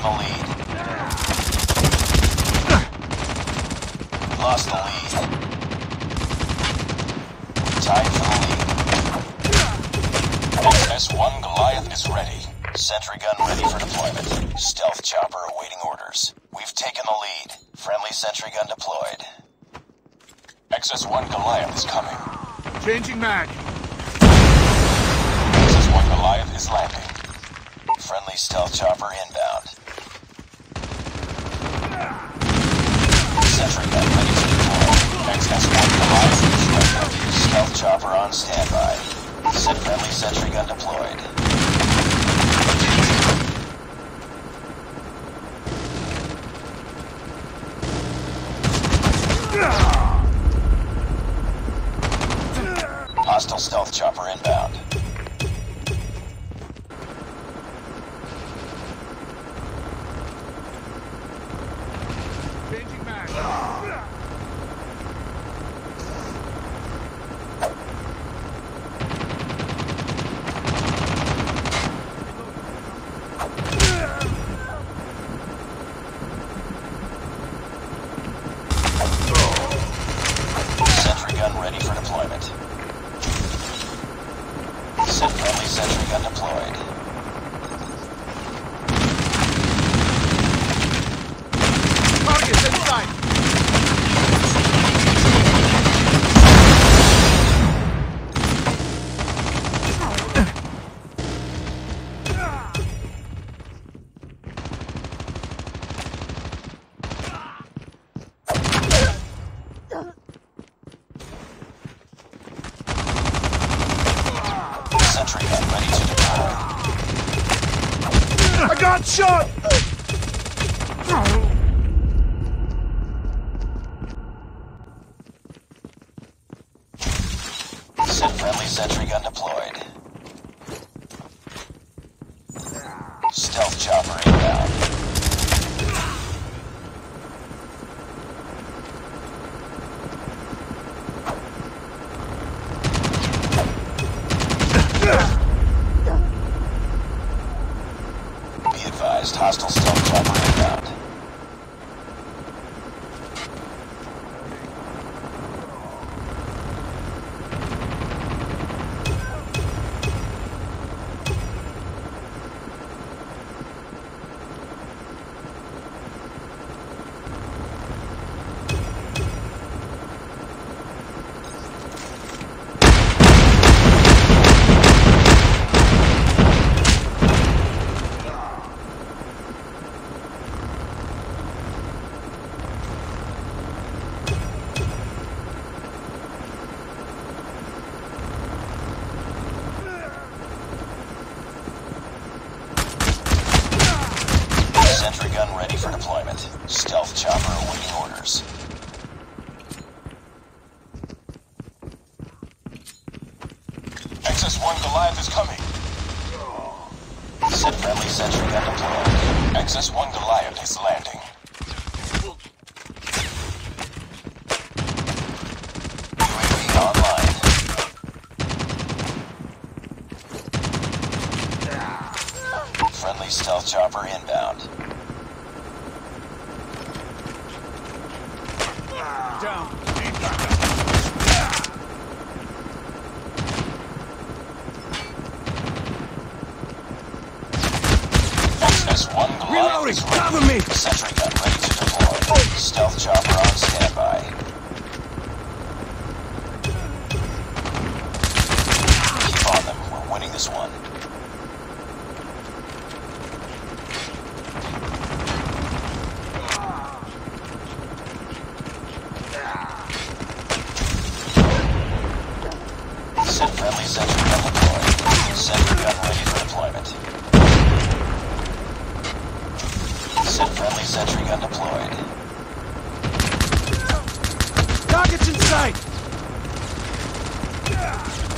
the lead. Lost the lead. Tied for the lead. S1 Goliath is ready. Sentry gun ready for deployment. Stealth chopper awaiting orders. We've taken the lead. Friendly sentry gun deployed. XS1 Goliath is coming. Changing mag. XS1 Goliath is landing. Friendly stealth chopper inbound. Sentry gun ready to deploy. XS1 Goliath is ready. Stealth chopper on standby. Set friendly sentry gun deployed. Hostile stealth chopper inbound. Changing mag. Sentry gun ready for deployment. Set friendly sentry gun deployed. Target's inside. Sentry gun ready to deploy. I got shot! Set friendly sentry gun deployed. Stealth chopper inbound. Be advised, hostile stealth chopper inbound. Sentry gun ready for deployment. Stealth chopper awaiting orders. XS1 Goliath is coming. Set friendly sentry gun deployed. XS1 Goliath is landing. UAV online. Friendly stealth chopper inbound. Down. XS1 Goliath is ready. Cover me! Sentry gun ready to deploy. Stealth chopper on standby. Keep on them. We're winning this one. Set friendly sentry gun deployed. Sentry gun ready for deployment. Set friendly sentry gun deployed. Target's in sight!